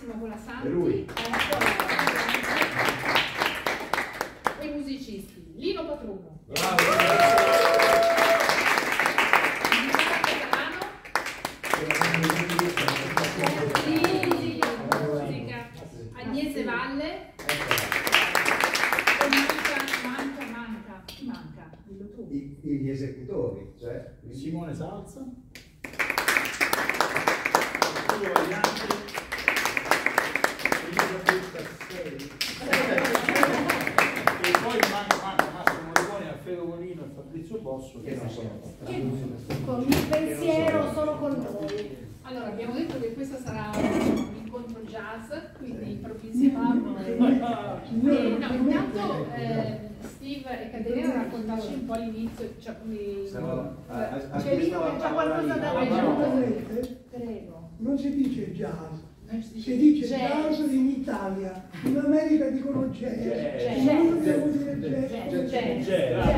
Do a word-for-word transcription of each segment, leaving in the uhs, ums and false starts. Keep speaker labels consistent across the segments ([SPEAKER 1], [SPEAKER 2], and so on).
[SPEAKER 1] Massimo Colasanti.
[SPEAKER 2] E lui.
[SPEAKER 1] E i musicisti. Lino Patruno.
[SPEAKER 2] Bravo.
[SPEAKER 1] Musica. Agnese Valle. E manca, manca, manca. Chi manca? Dillo tu.
[SPEAKER 2] I, gli esecutori, cioè
[SPEAKER 3] Simone Salza. E poi manca, manca Massimo Moricone, Alfredo Molino e Fabrizio Bosso che non sono
[SPEAKER 4] con il pensiero sono con noi.
[SPEAKER 1] Allora, abbiamo detto che questo sarà un incontro jazz, quindi improvvisiamo. E, no, intanto eh, Steve e Caterina raccontarci un po' l'inizio, cioè come...
[SPEAKER 4] C'è Lino che c'ha qualcosa da dire. Prego.
[SPEAKER 5] Non si dice jazz,
[SPEAKER 1] Non si
[SPEAKER 5] si
[SPEAKER 1] dice
[SPEAKER 5] dice
[SPEAKER 1] jazz.
[SPEAKER 5] jazz in Italia, in America dicono jazz,
[SPEAKER 3] Jazz.
[SPEAKER 5] noi dobbiamo dire
[SPEAKER 1] Jazz.
[SPEAKER 5] jazz.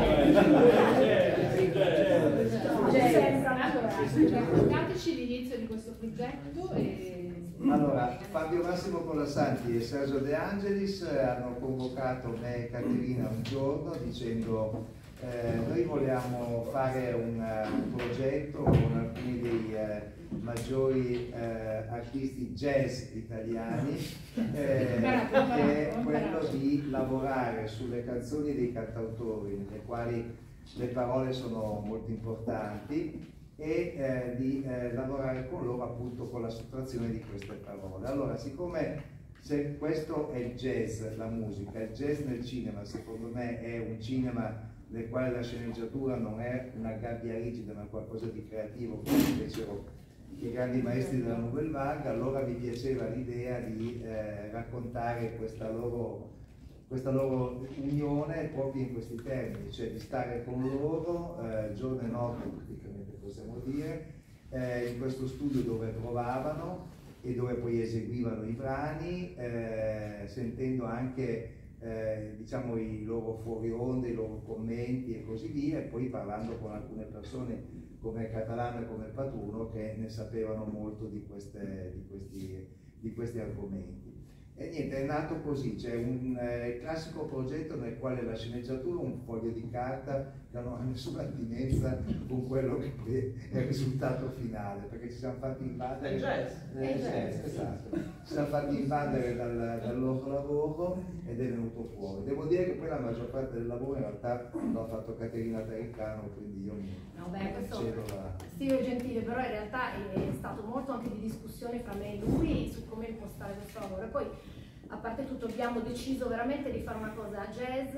[SPEAKER 1] Allora, raccontateci l'inizio di questo progetto e...
[SPEAKER 2] Allora, Fabio Massimo Colasanti e Sergio De Angelis hanno convocato me e Caterina un giorno dicendo eh, noi vogliamo fare un, un progetto con alcuni dei eh, maggiori eh, artisti jazz italiani eh, che è quello di lavorare sulle canzoni dei cantautori, nelle quali le parole sono molto importanti, e eh, di eh, lavorare con loro appunto con la sottrazione di queste parole. Allora, siccome se questo è il jazz, la musica, il jazz nel cinema secondo me è un cinema nel quale la sceneggiatura non è una gabbia rigida ma qualcosa di creativo, come dicevano i grandi maestri della Nouvelle Vague, allora mi piaceva l'idea di eh, raccontare questa loro questa loro unione proprio in questi termini, cioè di stare con loro eh, giorno e notte, praticamente possiamo dire, eh, in questo studio dove provavano e dove poi eseguivano i brani, eh, sentendo anche eh, diciamo i loro fuori onda, i loro commenti e così via, e poi parlando con alcune persone come Catalano e come Patruno che ne sapevano molto di, queste, di, questi, di questi argomenti. E niente, è nato così, c'è un eh, classico progetto nel quale la sceneggiatura è un foglio di carta che non ha nessuna attinenza con quello che poi è il risultato finale, perché ci siamo fatti invadere.
[SPEAKER 6] È jazz.
[SPEAKER 2] Eh, jazz, esatto. Ci siamo fatti invadere dal, dal loro lavoro ed è venuto fuori. Devo dire che poi la maggior parte del lavoro in realtà l'ho fatto Caterina Taricano, quindi io mi,
[SPEAKER 4] No, beh, questo
[SPEAKER 2] cedo la...
[SPEAKER 4] Steve è gentile, però in realtà è stato molto anche di discussione fra me e lui su come impostare questo lavoro. E poi, a parte tutto, abbiamo deciso veramente di fare una cosa a jazz,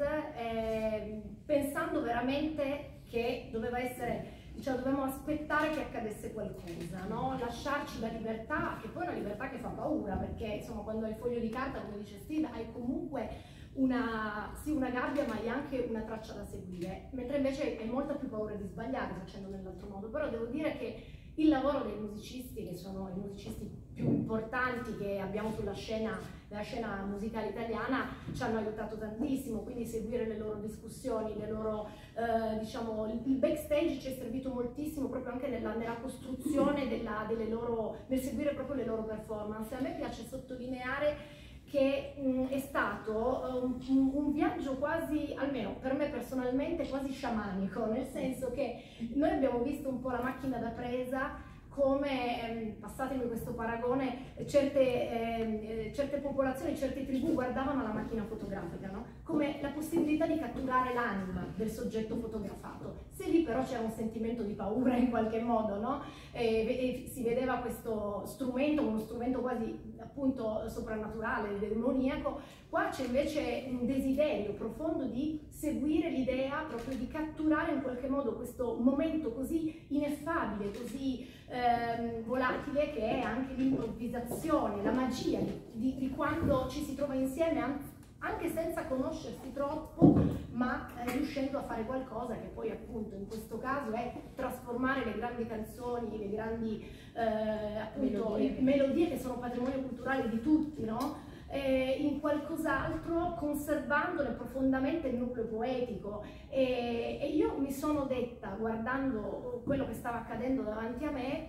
[SPEAKER 4] eh, pensando veramente che doveva essere, diciamo, dovevamo aspettare che accadesse qualcosa, no? Lasciarci la libertà, che poi è una libertà che fa paura, perché insomma quando hai il foglio di carta, come dice Steve, hai comunque una, sì, una gabbia, ma hai anche una traccia da seguire, mentre invece hai molta più paura di sbagliare facendo nell'altro modo. Però devo dire che il lavoro dei musicisti, che sono i musicisti più importanti che abbiamo sulla scena, nella scena musicale italiana, ci hanno aiutato tantissimo, quindi seguire le loro discussioni, le loro, eh, diciamo, il backstage ci è servito moltissimo proprio anche nella, nella costruzione della, delle loro, nel seguire proprio le loro performance. A me piace sottolineare che mh, è stato um, un, un viaggio quasi, almeno per me personalmente, quasi sciamanico, nel senso che noi abbiamo visto un po' la macchina da presa come, ehm, passatemi questo paragone, certe, ehm, certe popolazioni, certe tribù guardavano la macchina fotografica, no? Come la possibilità di catturare l'anima del soggetto fotografato. Se lì però c'era un sentimento di paura in qualche modo, no? E, e si vedeva questo strumento, uno strumento quasi appunto soprannaturale, demoniaco. Qua c'è invece un desiderio profondo di seguire l'idea, proprio di catturare in qualche modo questo momento così ineffabile, così ehm, volatile, che è anche l'improvvisazione, la magia di, di, di quando ci si trova insieme, anzi, anche senza conoscersi troppo, ma eh, riuscendo a fare qualcosa che poi appunto in questo caso è trasformare le grandi canzoni, le grandi eh, appunto melodie. melodie che sono patrimonio culturale di tutti, no? Eh, in qualcos'altro, conservandone profondamente il nucleo poetico. E, e io mi sono detta, guardando quello che stava accadendo davanti a me,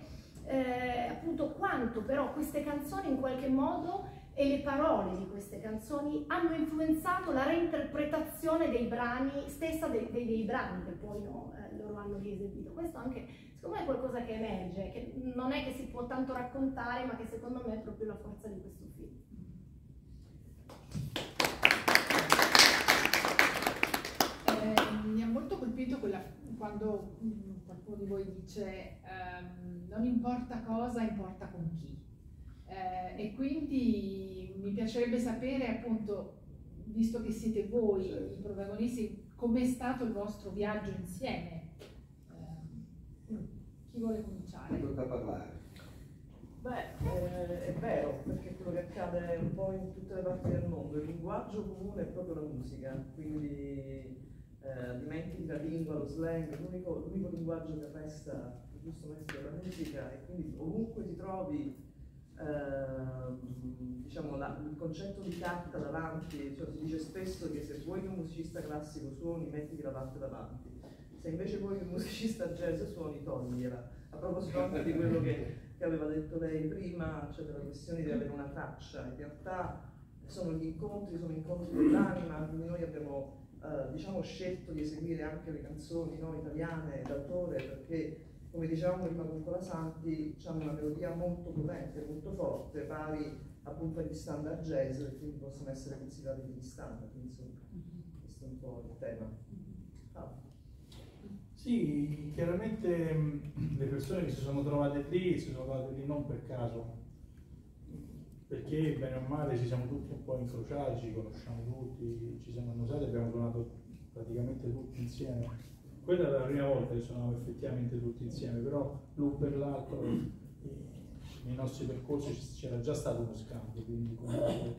[SPEAKER 4] eh, appunto quanto però queste canzoni in qualche modo e le parole di queste canzoni hanno influenzato la reinterpretazione dei brani, stessa dei, dei, dei brani che poi no, eh, loro hanno rieseguito. Questo anche, secondo me, è qualcosa che emerge, che non è che si può tanto raccontare, ma che secondo me è proprio la forza di questo film.
[SPEAKER 1] Eh, mi ha molto colpito quella, quando mh, qualcuno di voi dice ehm, non importa cosa, importa con chi. Eh, e quindi mi piacerebbe sapere, appunto, visto che siete voi i protagonisti, com'è stato il vostro viaggio insieme. Eh, chi vuole cominciare?
[SPEAKER 2] Tocca parlare.
[SPEAKER 6] Beh, eh, è vero, perché è quello che accade un po' in tutte le parti del mondo. Il linguaggio comune è proprio la musica, quindi eh, dimentichi la lingua, lo slang, l'unico linguaggio che resta, il giusto maestro, è la musica, e quindi ovunque ti trovi, eh, diciamo, la, il concetto di carta davanti, cioè si dice spesso che se vuoi che un musicista classico suoni, mettiti la parte davanti, se invece vuoi che un musicista jazz suoni, togliela. A proposito anche di quello che, che aveva detto lei prima, cioè della questione di avere una traccia, in realtà sono gli incontri, sono incontri dell'anima, quindi noi abbiamo eh, diciamo, scelto di eseguire anche le canzoni no, italiane d'autore perché, come dicevamo prima con Colasanti, hanno una melodia molto potente, molto forte, pari appunto agli standard jazz e quindi possono essere considerati degli standard, insomma, questo è un po' il tema. Ah.
[SPEAKER 3] Sì, chiaramente mh, le persone che si sono trovate lì, si sono trovate lì non per caso, perché bene o male ci siamo tutti un po' incrociati, ci conosciamo tutti, ci siamo annusati, abbiamo suonato praticamente tutti insieme. Quella era la prima volta che suonavamo effettivamente tutti insieme, però l'uno per l'altro nei nostri percorsi c'era già stato uno scambio, quindi comunque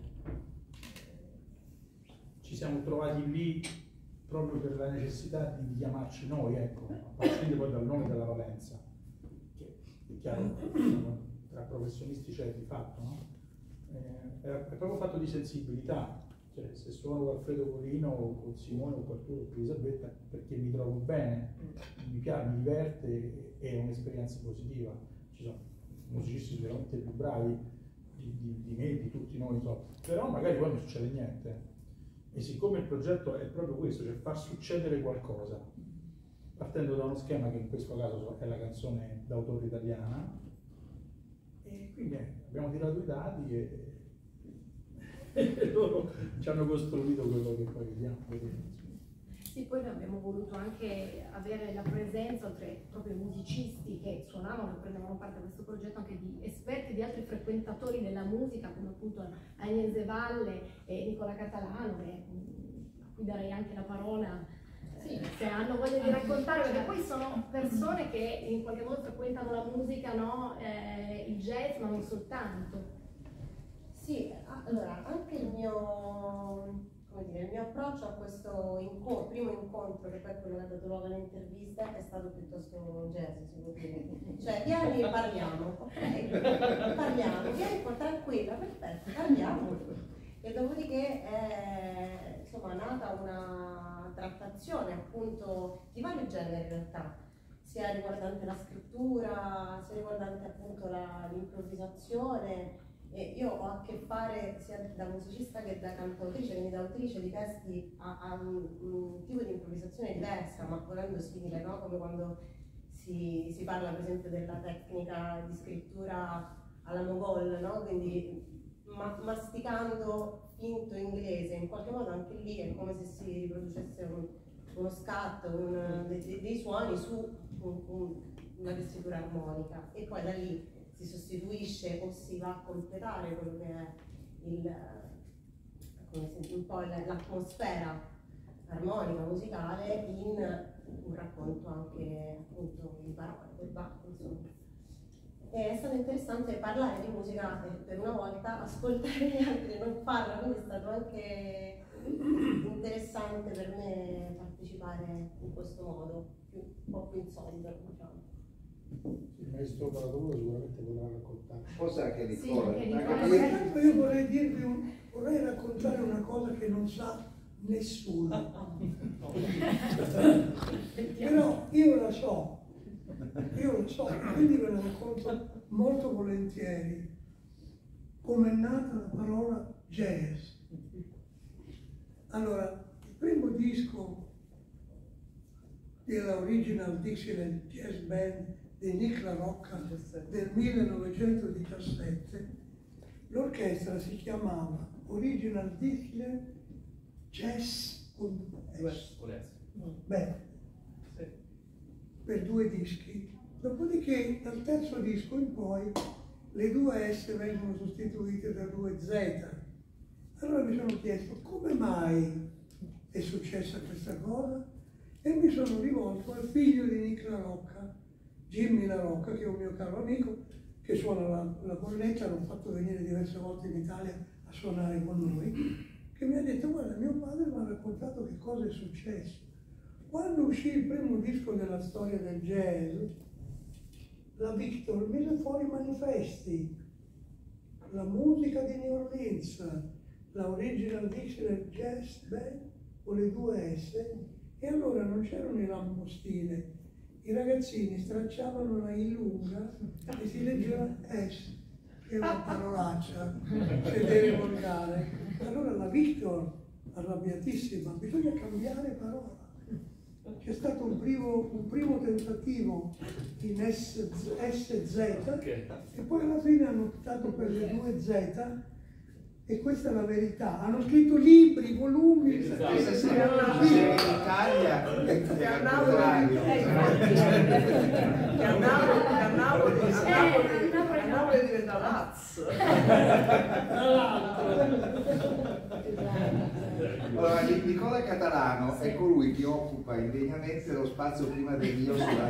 [SPEAKER 3] ci siamo trovati lì proprio per la necessità di chiamarci noi, ecco, a partire poi dal nome della Valenza, che è chiaro, tra professionisti c'è di fatto, no? Eh, è proprio fatto di sensibilità, cioè se suono con Alfredo Colino o con Simone o qualcuno o con Elisabetta perché mi trovo bene, mi piace, mi diverte e è un'esperienza positiva. Ci sono musicisti sicuramente più bravi di, di, di me, di tutti noi, so. Però magari poi non succede niente. E siccome il progetto è proprio questo, cioè far succedere qualcosa, partendo da uno schema che in questo caso è la canzone d'autore italiana, e quindi eh, abbiamo tirato i dati e, e loro ci hanno costruito quello che poi vediamo.
[SPEAKER 4] Sì, poi noi abbiamo voluto anche avere la presenza, oltre proprio ai musicisti che suonavano e prendevano parte a questo progetto, anche di esperti, di altri frequentatori della musica, come appunto Agnese Valle e Nicola Catalano, e, a cui darei anche la parola, sì, se hanno voglia di raccontare, perché poi sono persone che in qualche modo frequentano la musica, no? eh, il jazz, ma non soltanto.
[SPEAKER 7] Sì, allora, anche il mio... Come dire, il mio approccio a questo incontro, primo incontro, che poi è quello che ha dato luogo alle interviste, è stato piuttosto jazz, si può dire. Cioè, vieni e parliamo, ok? Parliamo, vieni qua tranquilla, perfetto, parliamo. E dopodiché è, insomma, nata una trattazione appunto di vari generi in realtà, sia riguardante la scrittura, sia riguardante appunto l'improvvisazione. E io ho a che fare sia da musicista che da cantautrice, quindi da autrice di testi a, a un, un tipo di improvvisazione diversa, ma volendo simile, no? Come quando si, si parla per esempio della tecnica di scrittura alla Mogol, no? Quindi ma, masticando finto inglese, in qualche modo anche lì è come se si riproducesse un, uno scatto, un, dei, dei suoni su un, un, una tessitura armonica, e poi da lì si sostituisce o si va a completare quello che è il, come si, un po' l'atmosfera armonica, musicale, in un racconto anche appunto in parole, verbale, insomma. E è stato interessante parlare di musica e per una volta ascoltare gli altri non farla, quindi è stato anche interessante per me partecipare in questo modo, più, un po' più in solido, diciamo.
[SPEAKER 3] Il maestro Paratore sicuramente potrà raccontare.
[SPEAKER 2] Forse anche
[SPEAKER 4] Sì,
[SPEAKER 2] Nicola.
[SPEAKER 4] anche
[SPEAKER 2] Anche
[SPEAKER 4] Nicola.
[SPEAKER 2] io-
[SPEAKER 5] Io vorrei dirvi, un- vorrei raccontare una cosa che non sa nessuno. Però io la so, io la so, quindi ve la racconto molto volentieri come è nata la parola jazz. Allora, il primo disco della Original Dixieland Jazz Band di Nick LaRocca del millenovecentodiciassette, l'orchestra si chiamava Original Dixieland Jazz Band, per due dischi. Dopodiché dal terzo disco in poi le due S vengono sostituite da due Z. Allora mi sono chiesto come mai è successa questa cosa e mi sono rivolto al figlio di Nick LaRocca, Jimmy LaRocca, che è un mio caro amico, che suona la, la cornetta, l'ho fatto venire diverse volte in Italia a suonare con noi, che mi ha detto: guarda, mio padre mi ha raccontato che cosa è successo. Quando uscì il primo disco della storia del jazz, la Victor mise fuori manifesti, la musica di New Orleans, la Original Dixieland Jazz Band con le due S, e allora non c'erano i lampostine, i ragazzini stracciavano la I lunga e si leggeva S, che è una parolaccia, sedere volgare. Allora la Victor, arrabbiatissima, bisogna cambiare parola. C'è stato un primo, un primo tentativo in S Z e poi alla fine hanno optato per le due Z, e questa è la verità. Hanno scritto libri, volumi,
[SPEAKER 2] esatto. Se sei in Italia
[SPEAKER 6] che a Napoli che a Napoli a Napoli diventa Laz.
[SPEAKER 2] Allora, Nicola Catalano è colui che occupa indegnamente lo spazio prima del mio sulla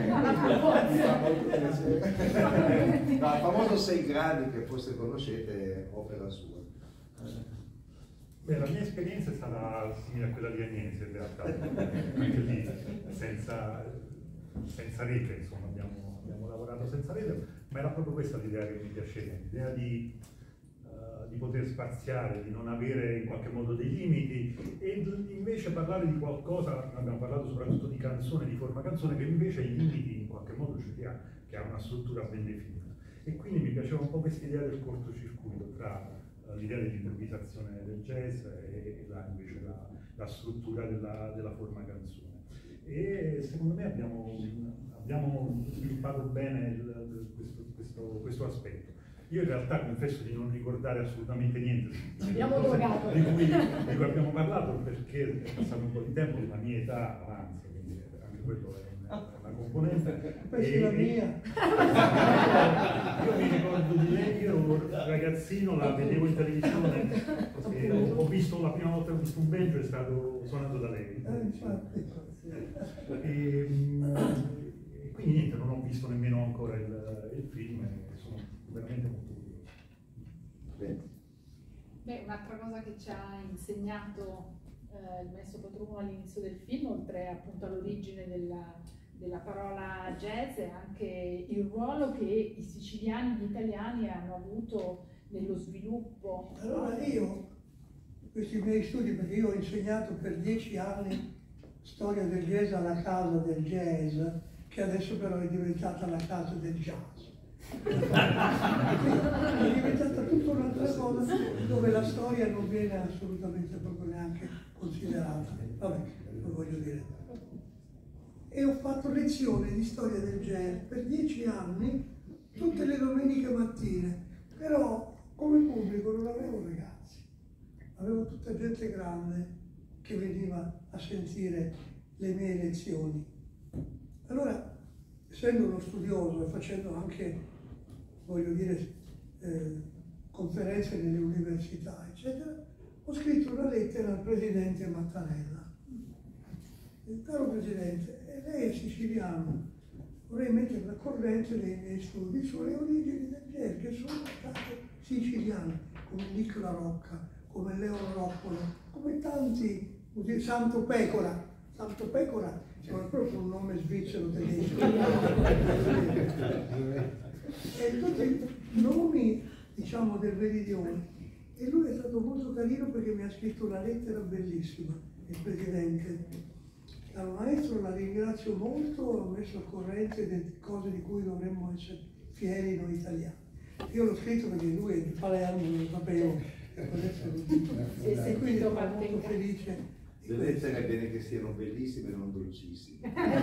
[SPEAKER 2] Il famoso sei gradi, che forse conoscete, opera sua.
[SPEAKER 8] Beh, la mia esperienza è stata simile a quella di Agnese, in realtà, anche lì senza, senza rete, insomma, abbiamo, abbiamo lavorato senza rete, ma era proprio questa l'idea che mi piaceva, l'idea di, uh, di poter spaziare, di non avere in qualche modo dei limiti, e invece parlare di qualcosa, abbiamo parlato soprattutto di canzone, di forma canzone, che invece i limiti in qualche modo ce li ha, che ha una struttura ben definita. E quindi mi piaceva un po' questa idea del cortocircuito tra l'idea dell'improvvisazione del jazz e la, invece la, la struttura della, della forma canzone. E secondo me abbiamo, abbiamo sviluppato bene il, questo, questo, questo aspetto. Io in realtà confesso di non ricordare assolutamente niente
[SPEAKER 1] abbiamo drogato.
[SPEAKER 8] Di, cui, di cui abbiamo parlato, perché è passato un po' di tempo, la mia età avanza, quindi anche quello è una componente.
[SPEAKER 5] Questa è la mia.
[SPEAKER 8] Io mi ricordo di lei, io ero ragazzino, la vedevo in televisione e ho, ho visto la prima volta che ho visto un banjo, è stato suonato da lei. E, e quindi niente, non ho visto nemmeno ancora il, il film e sono veramente molto curioso.
[SPEAKER 2] Bene.
[SPEAKER 1] Beh, un'altra cosa che ci ha insegnato eh, il maestro Patruno all'inizio del film, oltre appunto all'origine della, della parola jazz, è anche il ruolo che i siciliani e gli italiani hanno avuto nello sviluppo.
[SPEAKER 5] Allora io, questi miei studi, perché io ho insegnato per dieci anni storia del jazz alla casa del jazz, che adesso però è diventata la casa del jazz. È diventata tutta un'altra cosa dove la storia non viene assolutamente proprio neanche considerata. Vabbè, lo voglio dire. E ho fatto lezioni di storia del jazz per dieci anni, tutte le domeniche mattine, però come pubblico non avevo ragazzi, avevo tutta gente grande che veniva a sentire le mie lezioni. Allora, essendo uno studioso e facendo anche, voglio dire, eh, conferenze nelle università, eccetera, ho scritto una lettera al presidente Mattarella. Il caro presidente, lei è siciliano, vorrei mettere la corrente dei miei studi sulle origini del jazz, che sono state siciliane, come Nick LaRocca, come Leo Roppolo, come tanti, Santo Pecora. Santo Pecora è proprio un nome svizzero tedesco. E tutti nomi, diciamo, del meridione. E lui è stato molto carino perché mi ha scritto una lettera bellissima, il presidente. Caro maestro, la ringrazio molto, ho messo a corrente delle cose di cui dovremmo essere fieri noi italiani. Io l'ho scritto perché lui è di Palermo, non lo sapevo, e adesso lo dico. E quindi sono molto felice.
[SPEAKER 2] Le lettere è bene che siano bellissime e non dolcissime.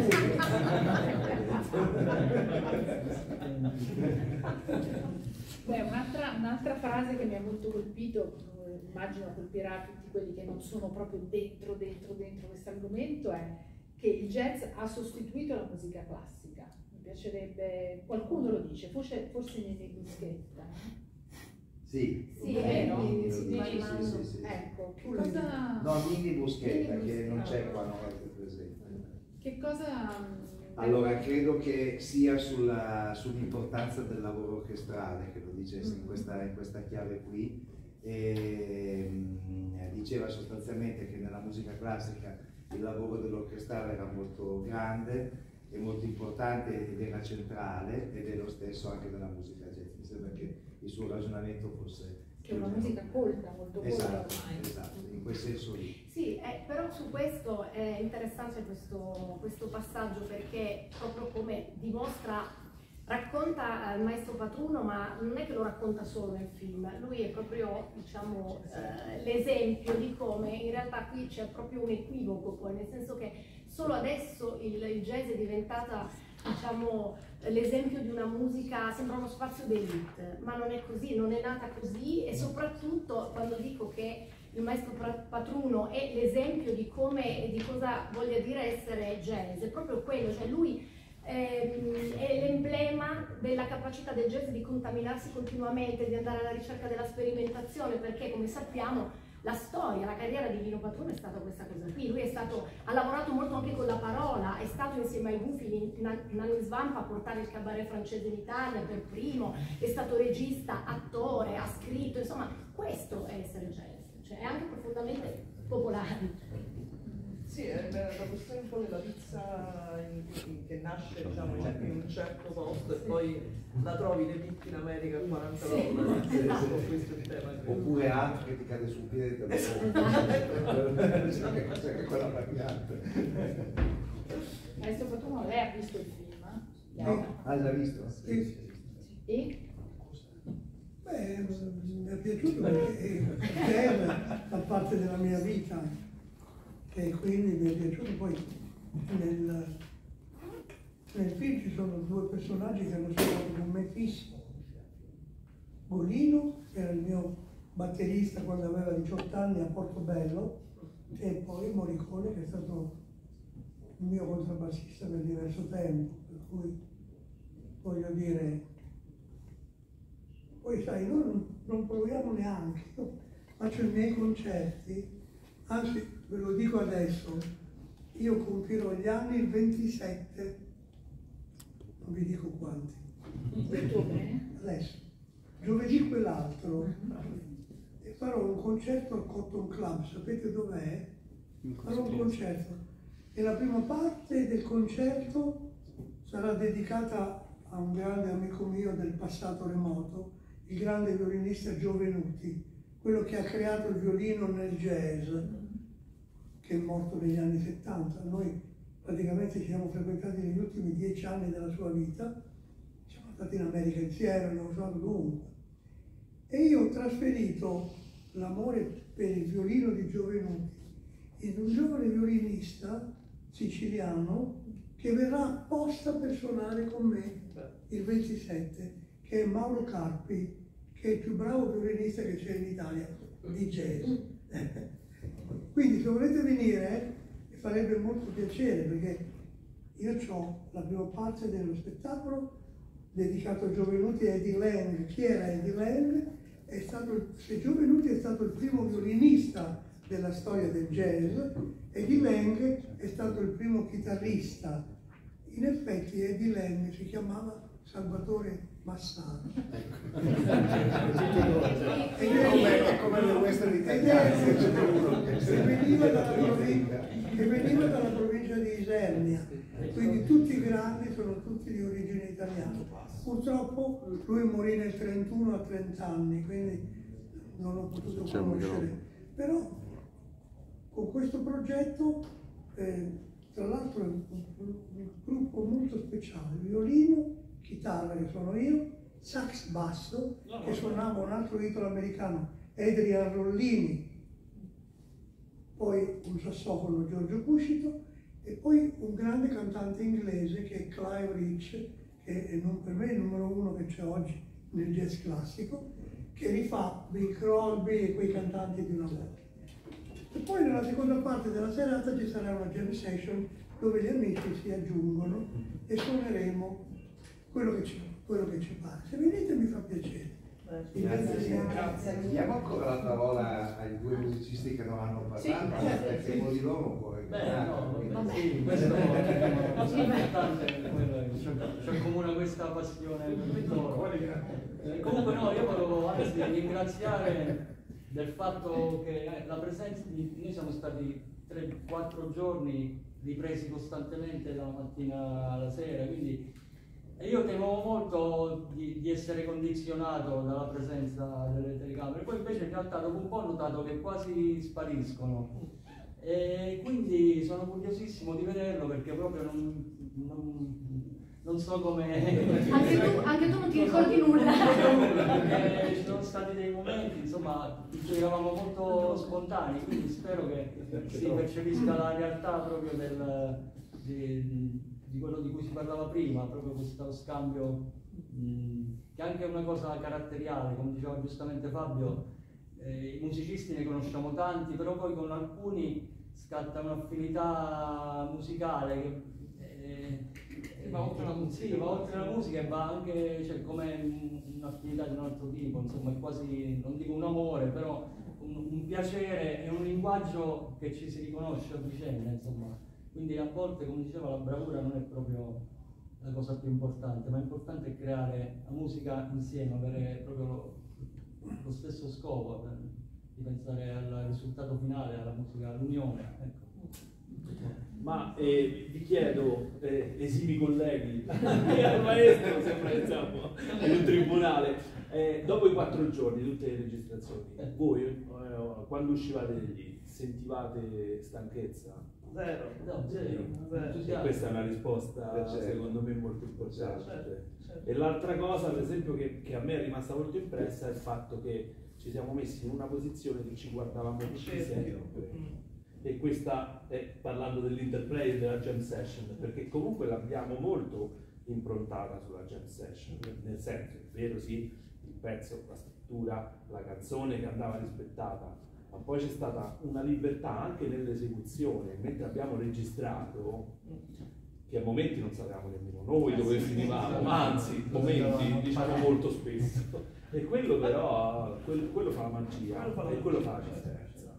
[SPEAKER 1] Beh, un'altra, un'altra frase che mi ha molto colpito, immagino colpirà tutti quelli che non sono proprio dentro, dentro, dentro questo argomento, è che il jazz ha sostituito la musica classica. Mi piacerebbe, qualcuno lo dice, forse, forse Nini Busquetta.
[SPEAKER 2] Sì,
[SPEAKER 4] Sì,
[SPEAKER 2] eh,
[SPEAKER 4] è
[SPEAKER 2] Nini,
[SPEAKER 4] sì,
[SPEAKER 2] sì,
[SPEAKER 4] sì,
[SPEAKER 2] sì, sì, sì.
[SPEAKER 1] Ecco, che cosa...
[SPEAKER 2] No, Nini Busquetta,
[SPEAKER 1] Nini
[SPEAKER 2] che non
[SPEAKER 1] Busquetta.
[SPEAKER 2] c'è qua, non è presente.
[SPEAKER 1] Che cosa...
[SPEAKER 2] Allora, credo che sia sulla- sull'importanza del lavoro orchestrale, che lo dicesse in questa, in questa chiave qui, e, mh, diceva sostanzialmente che nella musica classica il lavoro dell'orchestrale era molto grande e molto importante ed era centrale, ed è lo stesso anche nella musica jazz. Mi sembra che il suo ragionamento fosse...
[SPEAKER 1] Che è una musica colta, molto colta
[SPEAKER 2] Esatto,
[SPEAKER 1] ormai.
[SPEAKER 2] esatto, in quel senso lì.
[SPEAKER 4] Sì, eh, però su questo è interessante questo, questo passaggio, perché proprio come dimostra, racconta il maestro Patruno, ma non è che lo racconta solo nel film, lui è proprio, diciamo, eh, l'esempio di come in realtà qui c'è proprio un equivoco poi, nel senso che solo adesso il, il jazz è diventata, diciamo, l'esempio di una musica, sembra uno spazio d'elite, ma non è così, non è nata così, e soprattutto quando dico che il maestro Patruno è l'esempio di come e di cosa voglia dire essere jazz, è proprio quello, cioè lui ehm, è l'emblema della capacità del jazz di contaminarsi continuamente, di andare alla ricerca della sperimentazione, perché come sappiamo la storia, la carriera di Lino Patruno è stata questa cosa qui. Lui è stato, ha lavorato molto anche con la parola, è stato insieme ai Gufi in anni svampa a portare il cabaret francese in Italia per primo, è stato regista, attore, ha scritto, insomma questo è essere jazz, cioè è anche profondamente popolare.
[SPEAKER 6] Sì, è la questione un po' della pizza in, in, che nasce, diciamo, in un certo posto e poi la trovi le pizze in America a quaranta dollari.
[SPEAKER 2] Sì, sì.
[SPEAKER 6] Questo è il tema.
[SPEAKER 2] Oppure altro che ti cade sul piede te lo che cos'è che quella variante?
[SPEAKER 1] Maestro Patruno, lei ha visto il film?
[SPEAKER 5] No.
[SPEAKER 2] Ah, già visto?
[SPEAKER 5] Sì.
[SPEAKER 1] E?
[SPEAKER 5] Beh, mi è piaciuto perché fa parte della mia vita, e quindi mi è piaciuto. Poi nel, nel film ci sono due personaggi che hanno studiato con me fisso. Golino, che era il mio batterista quando aveva diciotto anni a Portobello, e poi Morricone, che è stato il mio contrabbassista per diverso tempo, per cui voglio dire, poi sai, noi non, non proviamo neanche, io faccio i miei concerti, anzi ve lo dico adesso, io compirò gli anni il ventisette, non vi dico quanti, adesso, giovedì quell'altro, e farò un concerto al Cotton Club, sapete dov'è? Farò un concerto, e la prima parte del concerto sarà dedicata a un grande amico mio del passato remoto, il grande violinista Giovenuti, quello che ha creato il violino nel jazz, che è morto negli anni settanta. Noi praticamente ci siamo frequentati negli ultimi dieci anni della sua vita, siamo stati in America insieme, abbiamo suonato dovunque. E io ho trasferito l'amore per il violino di Giovenuti in un giovane violinista siciliano che verrà apposta per suonare con me il ventisette, che è Mauro Carpi, che è il più bravo violinista che c'è in Italia di jazz. Quindi se volete venire, mi farebbe molto piacere, perché io ho la prima parte dello spettacolo dedicato a Giovenuti e Eddie Lang. Chi era Eddie Lang? È stato, se Giovenuti è stato il primo violinista della storia del jazz, Eddie Lang è stato il primo chitarrista. In effetti Eddie Lang si chiamava Salvatore Massaro.
[SPEAKER 2] Ecco. È come le western italiane,
[SPEAKER 5] che veniva dalla provincia, che veniva dalla provincia di Isernia, quindi tutti i grandi sono tutti di origine italiana. Purtroppo lui morì nel trentuno a trenta anni, quindi non l'ho potuto conoscere. Però con questo progetto, eh, tra l'altro è un, un, un gruppo molto speciale, violino, chitarra che sono io, sax basso, che suonava un altro italo americano, Adrian Rollini, poi un sassofono Giorgio Cuscito, e poi un grande cantante inglese che è Clive Rich, che è non per me il numero uno che c'è oggi nel jazz classico, che rifà Bill Crosby e quei cantanti di una volta. E poi nella seconda parte della serata ci sarà una jam session dove gli amici si aggiungono e suoneremo quello che ci, quello che ci pare. Se venite mi fa piacere.
[SPEAKER 2] Grazie, grazie. Diamo ancora la parola ai due musicisti che non hanno parlato,
[SPEAKER 1] Sì, certo,
[SPEAKER 2] perché
[SPEAKER 1] sì.
[SPEAKER 2] uno di loro può
[SPEAKER 9] Beh, no,
[SPEAKER 2] quindi-
[SPEAKER 9] vabbè, sì, questo è una cosa importante, c'è comune questa passione per loro. Eh, Comunque no, io volevo anzi ringraziare del fatto che eh, la presenza di noi siamo stati tre quattro giorni ripresi costantemente dalla mattina alla sera, quindi e io temevo molto di, di essere condizionato dalla presenza delle telecamere, poi invece in realtà dopo un po' ho notato che quasi spariscono e quindi sono curiosissimo di vederlo perché proprio non, non, non so come...
[SPEAKER 4] Anche tu, anche tu non ti ricordi nulla.
[SPEAKER 9] Perché ci sono stati dei momenti, insomma, in cui eravamo molto spontanei, quindi spero che si percepisca la realtà proprio del... di, di quello di cui si parlava prima, proprio questo scambio, mh, che è anche una cosa caratteriale, come diceva giustamente Fabio, eh, i musicisti ne conosciamo tanti, però poi con alcuni scatta un'affinità musicale che eh, eh, va oltre la musica, sì, va oltre la musica e va anche, cioè, come un'affinità di un altro tipo, insomma, è quasi, non dico un amore, però un, un piacere e un linguaggio che ci si riconosce a vicenda, insomma. Quindi a volte, come diceva, la bravura non è proprio la cosa più importante, ma è importante creare la musica insieme, avere proprio lo, lo stesso scopo, per, di pensare al risultato finale, alla musica, all'unione. Ecco.
[SPEAKER 10] Ma eh, vi chiedo, eh, esimi colleghi, al maestro sembra che siamo in un tribunale, eh, dopo i quattro giorni, tutte le registrazioni, voi eh, quando uscivate lì sentivate stanchezza?
[SPEAKER 6] Zero.
[SPEAKER 9] No, zero.
[SPEAKER 6] Zero.
[SPEAKER 10] E questa è una risposta
[SPEAKER 2] Certo.
[SPEAKER 10] secondo me molto importante.
[SPEAKER 6] Certo, certo.
[SPEAKER 10] E l'altra cosa, per esempio, che, che a me è rimasta molto impressa è il fatto che ci siamo messi in una posizione che ci guardavamo tutti sempre.
[SPEAKER 6] Mm.
[SPEAKER 10] E questa è parlando dell'interplay e della jam session, perché comunque l'abbiamo molto improntata sulla jam session, nel senso, è vero sì, il pezzo, la struttura, la canzone che andava rispettata, ma poi c'è stata una libertà anche nell'esecuzione, mentre abbiamo registrato, che a momenti non sapevamo nemmeno noi dove finivamo, anzi, momenti diciamo molto spesso. E quello però, quello, quello fa la magia, e quello fa la differenza.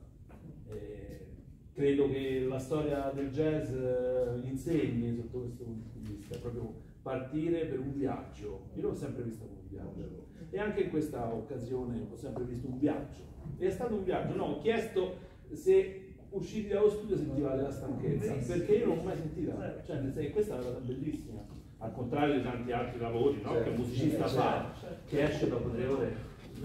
[SPEAKER 10] E credo che la storia del jazz insegni sotto questo punto di vista, proprio partire per un viaggio. Io l'ho sempre visto come un viaggio. E anche in questa occasione ho sempre visto un viaggio. E è stato un viaggio, no, ho chiesto se usciti dallo studio sentivate la stanchezza, perché io non l'ho mai sentita, cioè nel senso, questa è una cosa bellissima, al contrario di tanti altri lavori, no? Certo, che un musicista certo, fa, certo, che esce dopo tre ore.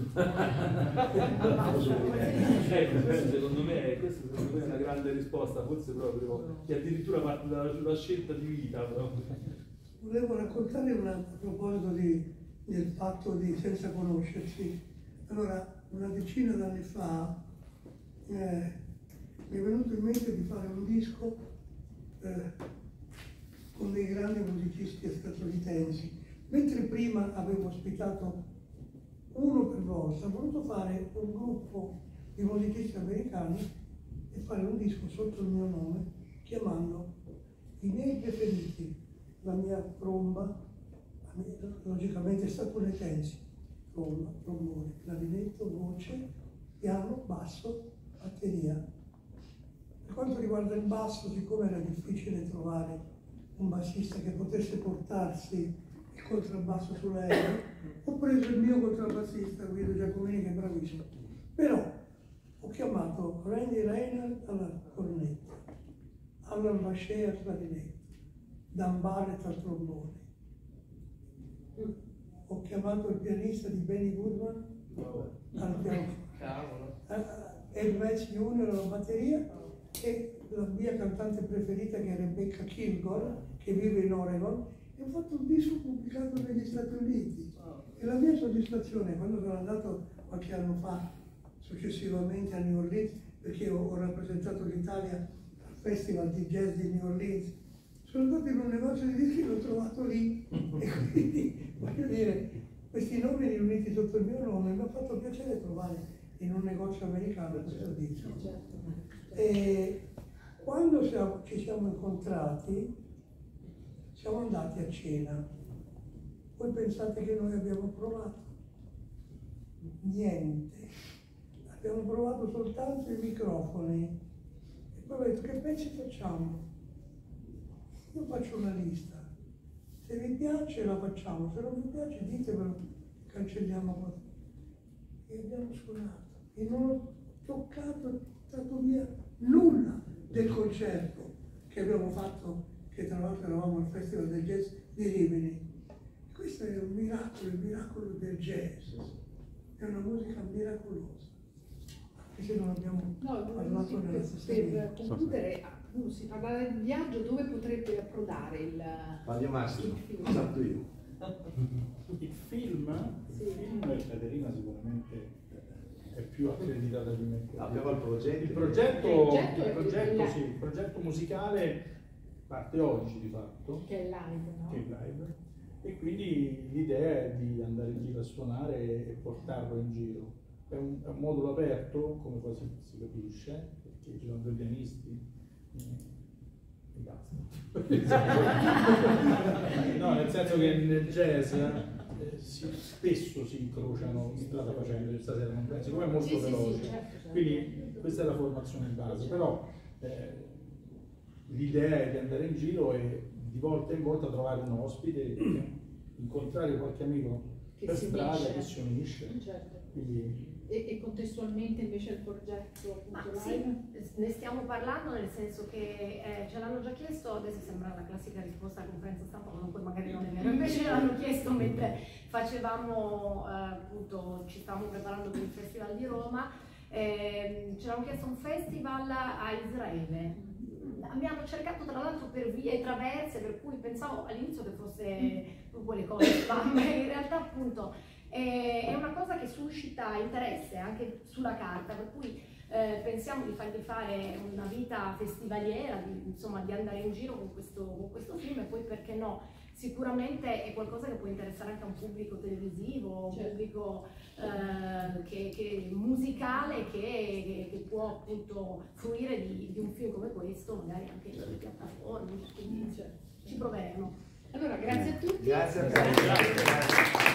[SPEAKER 10] Ecco, secondo me questa secondo me è una grande risposta, forse proprio che addirittura parte dalla, dalla scelta di vita proprio.
[SPEAKER 5] Volevo raccontare una, a proposito di, del fatto di senza conoscersi. Allora, una decina d'anni fa eh, mi è venuto in mente di fare un disco eh, con dei grandi musicisti statunitensi. Mentre prima avevo ospitato uno per volta, ho voluto fare un gruppo di musicisti americani e fare un disco sotto il mio nome, chiamando i miei preferiti, la mia tromba, logicamente statunitensi, tromba, trombone, clarinetto, voce, piano, basso, batteria. Per quanto riguarda il basso, siccome era difficile trovare un bassista che potesse portarsi il contrabbasso sull'aereo, ho preso il mio contrabbassista, Guido Giacomini, che è bravissimo. Però ho chiamato Randy Reinhardt alla cornetta, Alan Bashea al clarinetto, Dan Barrett al trombone. Ho chiamato il pianista di Benny Goodman al pianoforte, Ed Metz Junior alla batteria e la mia cantante preferita che è Rebecca Kilgore, che vive in Oregon e ho fatto un disco pubblicato negli Stati Uniti. E la mia soddisfazione, quando sono andato qualche anno fa, successivamente a New Orleans, perché ho, ho rappresentato l'Italia al Festival di Jazz di New Orleans, sono andato in un negozio di dischi e l'ho trovato lì. E quindi, voglio dire, questi nomi riuniti sotto il mio nome mi ha fatto piacere trovare in un negozio americano questo disco. E quando siamo, ci siamo incontrati, siamo andati a cena. Voi pensate che noi abbiamo provato? Niente. Abbiamo provato soltanto i microfoni. E poi ho detto, che pezzi facciamo? Io faccio una lista. Se vi piace la facciamo, se non vi piace ditemelo, cancelliamo qualcosa. E abbiamo suonato. E non ho toccato, dato via nulla del concerto che abbiamo fatto, che tra l'altro eravamo al Festival del Jazz di Rimini. Questo è un miracolo, il miracolo del jazz. È una musica miracolosa. Anche se non abbiamo
[SPEAKER 1] no,
[SPEAKER 5] parlato nella stessa
[SPEAKER 1] per
[SPEAKER 5] lingua.
[SPEAKER 1] concludere, appunto, si parla del viaggio, dove potrebbe approdare il
[SPEAKER 2] Fabio Massimo,
[SPEAKER 1] il film?
[SPEAKER 2] esatto io.
[SPEAKER 3] Il film,
[SPEAKER 1] Sì.
[SPEAKER 3] il film Caterina sicuramente è più accreditata di me.
[SPEAKER 2] Abbiamo il progetto.
[SPEAKER 3] Il progetto,
[SPEAKER 1] Il progetto è
[SPEAKER 3] il progetto,
[SPEAKER 1] il-
[SPEAKER 3] sì, il progetto musicale parte oggi di fatto,
[SPEAKER 1] Che è live, no?
[SPEAKER 3] che è live, e quindi l'idea è di andare in giro a suonare e portarlo in giro. È un, è un modulo aperto, come poi si, si capisce, perché ci sono due pianisti e basta. No, nel senso che nel jazz eh, si, spesso si incrociano strada facendo, stasera non penso, come è molto
[SPEAKER 1] Sì, sì, sì,
[SPEAKER 3] veloce.
[SPEAKER 1] certo, certo.
[SPEAKER 3] Quindi questa è la formazione base, però eh, l'idea è di andare in giro e di volta in volta trovare un ospite, incontrare qualche amico
[SPEAKER 1] Che
[SPEAKER 3] per
[SPEAKER 1] si
[SPEAKER 3] strada
[SPEAKER 1] unisce.
[SPEAKER 3] che si unisce.
[SPEAKER 1] Certo.
[SPEAKER 3] Quindi,
[SPEAKER 1] E, e contestualmente invece il progetto
[SPEAKER 4] Ma
[SPEAKER 1] appunto,
[SPEAKER 4] sì,
[SPEAKER 1] live?
[SPEAKER 4] ne stiamo parlando nel senso che eh, ce l'hanno già chiesto, adesso sembra la classica risposta alla conferenza stampa, ma poi magari non è vero, invece ce l'hanno chiesto mentre facevamo, eh, appunto, ci stavamo preparando per il Festival di Roma, eh, ce l'hanno chiesto un festival a Israele. Abbiamo cercato tra l'altro per vie traverse, per cui pensavo all'inizio che fosse quelle cose, ma in realtà appunto eh, è una cosa che suscita interesse anche sulla carta, per cui eh, pensiamo di fargli fare una vita festivaliera, di, insomma di andare in giro con questo, con questo film, e poi perché no, sicuramente è qualcosa che può interessare anche a un pubblico televisivo, un
[SPEAKER 1] Certo.
[SPEAKER 4] pubblico eh, che, che musicale che, che, che può appunto fruire di, di un film come questo, magari anche sulle piattaforme, quindi
[SPEAKER 1] Certo.
[SPEAKER 4] ci proveremo.
[SPEAKER 1] Allora, grazie a tutti.
[SPEAKER 2] Grazie a te.